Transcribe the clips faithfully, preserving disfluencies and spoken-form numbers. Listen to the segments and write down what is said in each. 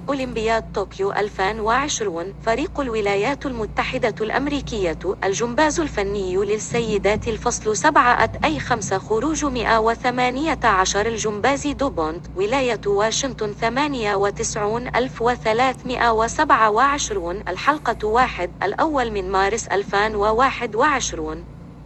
أولمبياد طوكيو ألفين وعشرين. فريق الولايات المتحدة الأمريكية الجمباز الفني للسيدات الفصل سبعة أي خمسة خروج مئة وثمانية عشر الجمباز دوبونت ولاية واشنطن ثمانية وتسعين ألف وثلاثمئة وسبعة وعشرين الحلقة واحد الأول من مارس ألفين وواحد وعشرين.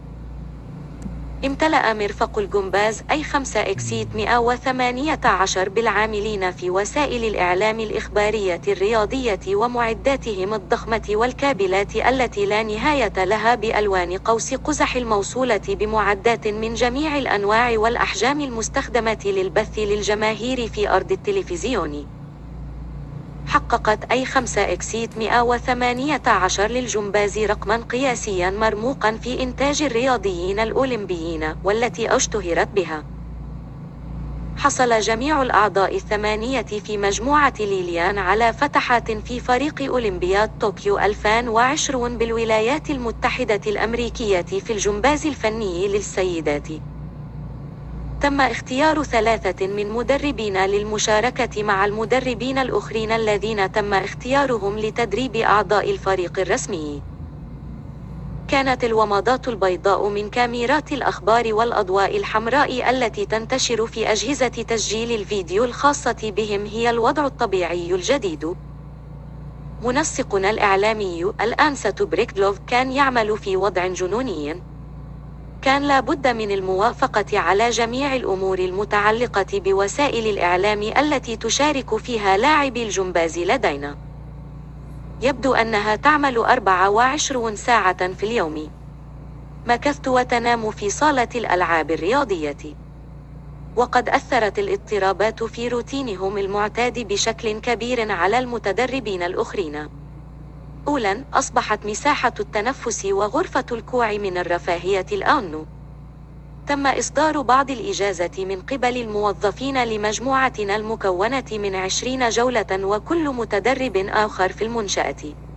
امتلأ مرفق الجمباز أي خمسة إكسيد مئة وثمانية عشر بالعاملين في وسائل الإعلام الإخبارية الرياضية ومعداتهم الضخمة والكابلات التي لا نهاية لها بألوان قوس قزح الموصولة بمعدات من جميع الأنواع والأحجام المستخدمة للبث للجماهير في أرض التلفزيون. حققت أي خمسة إكسيد مئة وثمانية عشر للجمباز رقماً قياسياً مرموقاً في إنتاج الرياضيين الأولمبيين والتي اشتهرت بها. حصل جميع الأعضاء الثمانية في مجموعة ليليان على فتحات في فريق أولمبياد طوكيو ألفين وعشرين بالولايات المتحدة الأمريكية في الجمباز الفني للسيدات. تم اختيار ثلاثة من مدربين للمشاركة مع المدربين الآخرين الذين تم اختيارهم لتدريب أعضاء الفريق الرسمي. كانت الومضات البيضاء من كاميرات الأخبار والأضواء الحمراء التي تنتشر في أجهزة تسجيل الفيديو الخاصة بهم هي الوضع الطبيعي الجديد. منسقنا الإعلامي الأنسة بريكدلوف كان يعمل في وضع جنوني. كان لا بد من الموافقة على جميع الأمور المتعلقة بوسائل الإعلام التي تشارك فيها لاعبي الجمباز لدينا. يبدو أنها تعمل أربع وعشرين ساعة في اليوم. مكثت وتنام في صالة الألعاب الرياضية. وقد أثرت الاضطرابات في روتينهم المعتاد بشكل كبير على المتدربين الآخرين. أولاً، أصبحت مساحة التنفس وغرفة الكوع من الرفاهية الآن. تم إصدار بعض الإجازة من قبل الموظفين لمجموعتنا المكونة من عشرين جولة وكل متدرب آخر في المنشأة.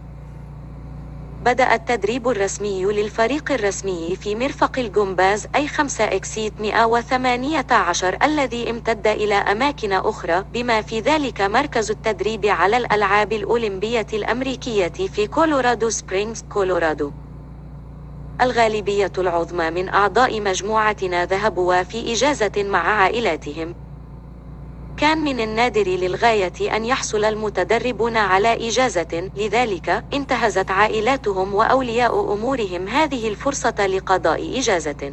بدأ التدريب الرسمي للفريق الرسمي في مرفق الجمباز أي خمسة إكسيد مئة وثمانية عشر الذي امتد إلى أماكن أخرى بما في ذلك مركز التدريب على الألعاب الأولمبية الأمريكية في كولورادو سبرينغز كولورادو. الغالبية العظمى من أعضاء مجموعتنا ذهبوا في إجازة مع عائلاتهم. كان من النادر للغاية أن يحصل المتدربون على إجازة، لذلك انتهزت عائلاتهم وأولياء أمورهم هذه الفرصة لقضاء إجازة.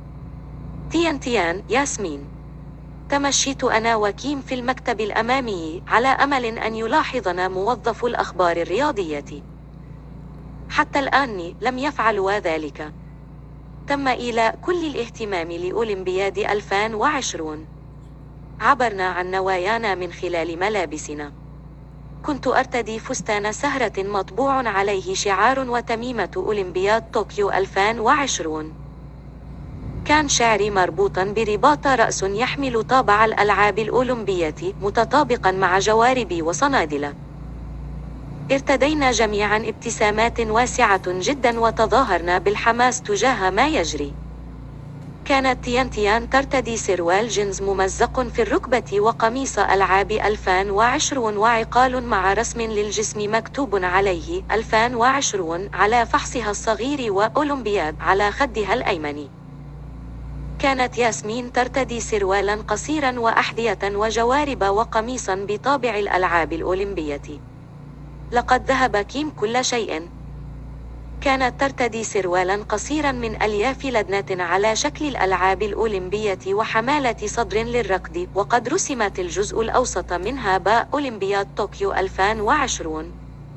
تيان تيان ياسمين. تمشيت أنا وكيم في المكتب الأمامي على أمل أن يلاحظنا موظف الأخبار الرياضية. حتى الآن لم يفعلوا ذلك. تم إيلاء كل الاهتمام لأولمبياد ألفين وعشرين. عبرنا عن نوايانا من خلال ملابسنا. كنت أرتدي فستان سهرة مطبوع عليه شعار وتميمة أولمبياد طوكيو ألفين وعشرين. كان شعري مربوطا برباط رأس يحمل طابع الألعاب الأولمبية متطابقا مع جوارب وصنادل. ارتدينا جميعا ابتسامات واسعة جدا وتظاهرنا بالحماس تجاه ما يجري. كانت تيان تيان ترتدي سروال جينز ممزق في الركبة وقميص ألعاب ألفين وعشرين وعقال مع رسم للجسم مكتوب عليه ألفين وعشرين على فحصها الصغير وأولمبياد على خدها الأيمن. كانت ياسمين ترتدي سروالا قصيرا وأحذية وجوارب وقميصا بطابع الألعاب الأولمبية. لقد ذهب كيم كل شيء. كانت ترتدي سروالا قصيرا من ألياف لدنة على شكل الألعاب الأولمبية وحمالة صدر للركض، وقد رسمت الجزء الأوسط منها باء أولمبياد طوكيو ألفين وعشرين.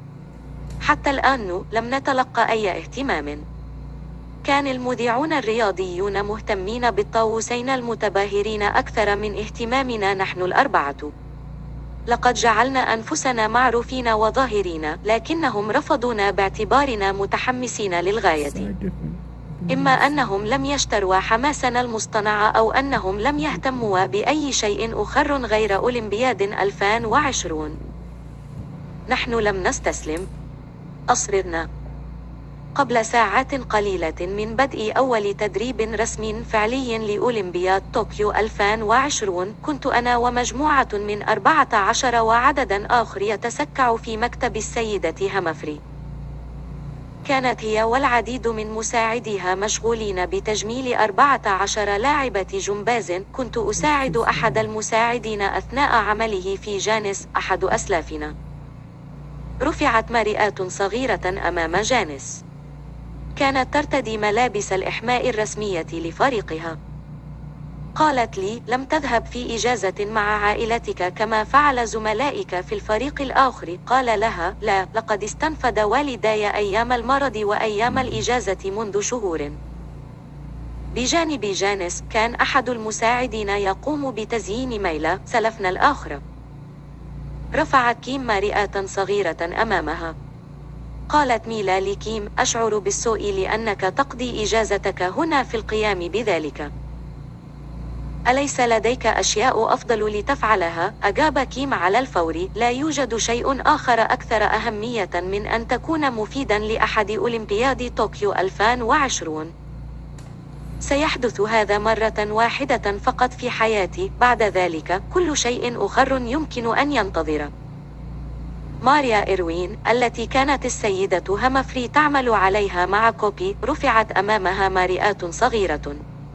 حتى الآن لم نتلقى أي اهتمام. كان المذيعون الرياضيون مهتمين بالطاووسين المتباهرين أكثر من اهتمامنا نحن الأربعة. لقد جعلنا أنفسنا معروفين وظاهرين، لكنهم رفضونا باعتبارنا متحمسين للغاية. إما أنهم لم يشتروا حماسنا المصطنع أو أنهم لم يهتموا بأي شيء آخر غير أولمبياد ألفين وعشرين. نحن لم نستسلم. أصررنا. قبل ساعات قليلة من بدء أول تدريب رسمي فعلي لأولمبياد طوكيو ألفين وعشرين، كنت أنا ومجموعة من أربعة عشر وعدد آخر يتسكع في مكتب السيدة هامفري. كانت هي والعديد من مساعديها مشغولين بتجميل أربعة عشر لاعبة جمباز. كنت أساعد أحد المساعدين أثناء عمله في جانيس، أحد أسلافنا. رفعت ماريات صغيرة أمام جانيس. كانت ترتدي ملابس الإحماء الرسمية لفريقها. قالت لي: لم تذهب في إجازة مع عائلتك كما فعل زملائك في الفريق الآخر؟ قال لها: لا، لقد استنفد والداي أيام المرض وأيام الإجازة منذ شهور. بجانب جانيس كان أحد المساعدين يقوم بتزيين ميلا، سلفنا الآخر. رفعت كيم ماريات صغيرة أمامها. قالت ميلا لكيم: أشعر بالسوء لأنك تقضي إجازتك هنا في القيام بذلك. أليس لديك أشياء أفضل لتفعلها؟ أجاب كيم على الفور: لا يوجد شيء آخر أكثر أهمية من أن تكون مفيدا لأحد أولمبياد طوكيو ألفين وعشرين. سيحدث هذا مرة واحدة فقط في حياتي، بعد ذلك كل شيء آخر يمكن أن ينتظر. ماريا إيروين، التي كانت السيدة هامفري تعمل عليها مع كوبي، رفعت أمامها ماريات صغيرة.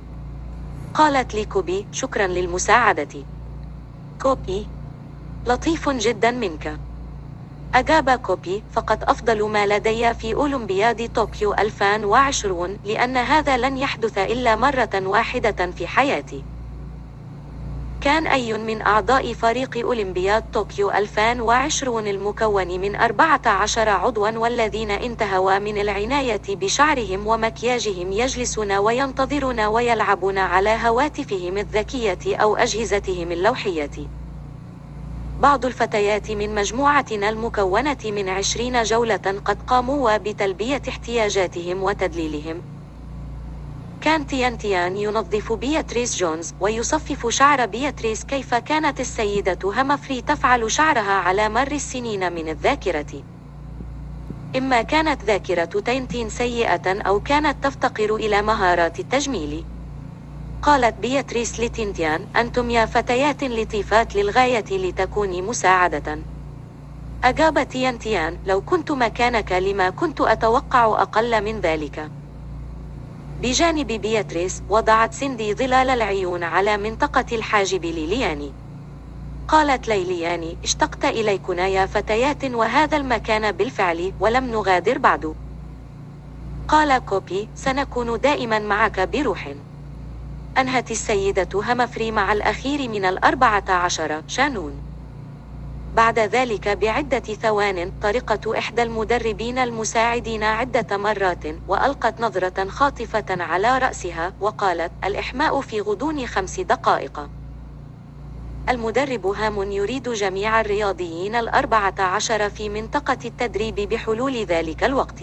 قالت لكوبي: شكرا للمساعدة. كوبي: لطيف جدا منك. أجاب كوبي: فقط أفضل ما لدي في أولمبياد طوكيو ألفين وعشرين، لأن هذا لن يحدث إلا مرة واحدة في حياتي. كان أي من أعضاء فريق أولمبياد طوكيو ألفين وعشرين المكون من أربعة عشر عضوا والذين انتهوا من العناية بشعرهم ومكياجهم يجلسون وينتظرون ويلعبون على هواتفهم الذكية أو أجهزتهم اللوحية. بعض الفتيات من مجموعتنا المكونة من عشرين جولة قد قاموا بتلبية احتياجاتهم وتدليلهم. كان تيان تيان ينظف بياتريس جونز ويصفف شعر بياتريس كيف كانت السيدة هامفري تفعل شعرها على مر السنين من الذاكرة. إما كانت ذاكرة تينتين سيئة أو كانت تفتقر إلى مهارات التجميل. قالت بياتريس لتينتيان: أنتم يا فتيات لطيفات للغاية لتكوني مساعدة. أجاب تيانتيان: لو كنت مكانك لما كنت أتوقع أقل من ذلك. بجانب بياتريس وضعت سيندي ظلال العيون على منطقة الحاجب للياني. قالت ليلياني: اشتقت إليكنا يا فتيات، وهذا المكان بالفعل، ولم نغادر بعد. قال كوبي: سنكون دائما معك بروح. أنهت السيدة هامفري مع الأخير من الأربعة عشر، شانون. بعد ذلك بعدة ثوان طرقت إحدى المدربين المساعدين عدة مرات، وألقت نظرة خاطفة على رأسها، وقالت: الإحماء في غضون خمس دقائق. المدرب هام يريد جميع الرياضيين الأربعة عشر في منطقة التدريب بحلول ذلك الوقت.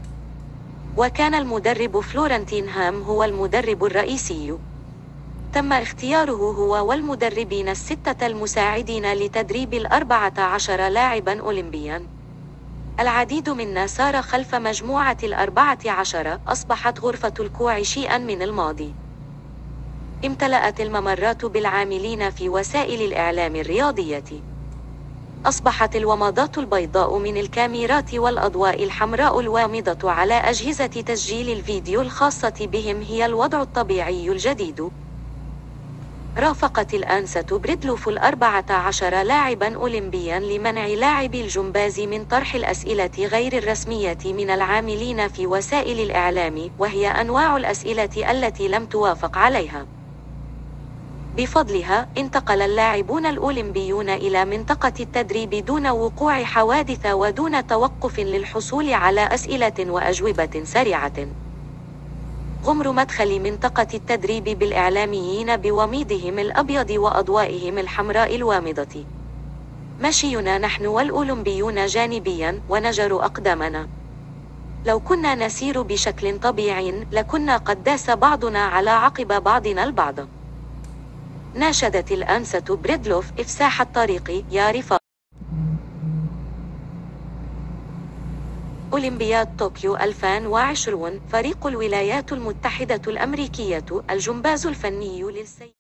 وكان المدرب فلورنتين هام هو المدرب الرئيسي. تم اختياره هو والمدربين الستة المساعدين لتدريب الأربعة عشر لاعبا أولمبيا. العديد منا سار خلف مجموعة الأربعة عشر. أصبحت غرفة الكوع شيئا من الماضي. امتلأت الممرات بالعاملين في وسائل الإعلام الرياضية. أصبحت الومضات البيضاء من الكاميرات والأضواء الحمراء الوامضة على أجهزة تسجيل الفيديو الخاصة بهم هي الوضع الطبيعي الجديد. رافقت الأنسة بريدلوف الأربعة عشر لاعبا أولمبيا لمنع لاعبي الجمباز من طرح الأسئلة غير الرسمية من العاملين في وسائل الإعلام، وهي أنواع الأسئلة التي لم توافق عليها. بفضلها انتقل اللاعبون الأولمبيون إلى منطقة التدريب دون وقوع حوادث ودون توقف للحصول على أسئلة وأجوبة سريعة. غمر مدخل منطقة التدريب بالإعلاميين بوميضهم الأبيض وأضوائهم الحمراء الوامضة. مشينا نحن والأولمبيون جانبيا ونجر أقدامنا. لو كنا نسير بشكل طبيعي لكنا قد داس بعضنا على عقب بعضنا البعض. ناشدت الأنسة بريدلوف: إفساح الطريق يا رفاق. أولمبياد طوكيو ألفين وعشرين. فريق الولايات المتحدة الأمريكية الجمباز الفني للسيدات